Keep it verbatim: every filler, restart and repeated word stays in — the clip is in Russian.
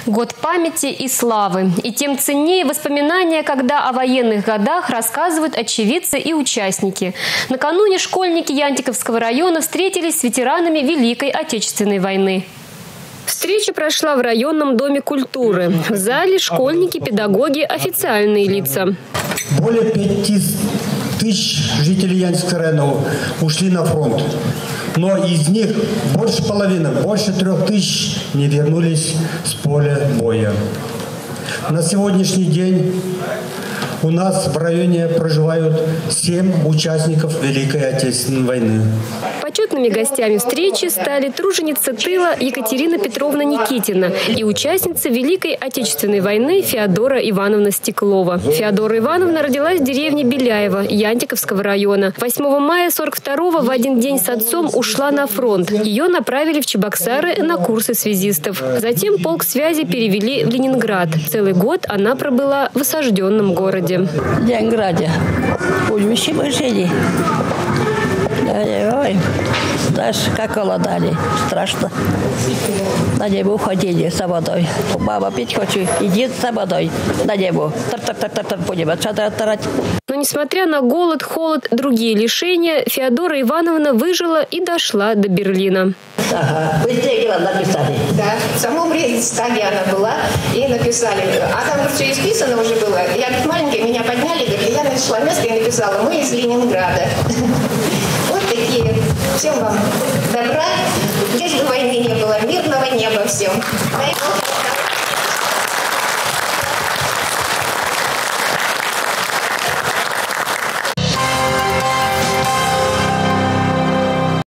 Год памяти и славы. И тем ценнее воспоминания, когда о военных годах рассказывают очевидцы и участники. Накануне школьники Янтиковского района встретились с ветеранами Великой Отечественной войны. Встреча прошла в районном доме культуры. В зале школьники, педагоги, официальные лица. Более пяти тысяч жителей Янтиковского района ушли на фронт. Но из них больше половины, больше трех тысяч не вернулись с поля боя. На сегодняшний день у нас в районе проживают семь участников Великой Отечественной войны. Почетными гостями встречи стали труженица тыла Екатерина Петровна Никитина и участница Великой Отечественной войны Феодора Ивановна Стеклова. Феодора Ивановна родилась в деревне Беляево Янтиковского района. восьмого мая сорок второго в один день с отцом ушла на фронт. Ее направили в Чебоксары на курсы связистов. Затем полк связи перевели в Ленинград. Целый год она пробыла в осажденном городе. В Ленинграде. Ульмищи мы жили. Ой, знаешь, как голодали. Страшно. На небо уходили с водой. Мама пить хочу. Иди с водой на небо. Тар-тар-тар-тар будем. Но несмотря на голод, холод, другие лишения, Феодора Ивановна выжила и дошла до Берлина. Ага, быстрее написали. Да, в самом Рейхстаге она была и написали. А там все исписано уже было. Я как маленькая, меня подняли, говорит, я нашла место и написала, мы из Ленинграда. Вот такие. Всем вам добра. Здесь бы войны не было, мирного неба всем. Дай Бог.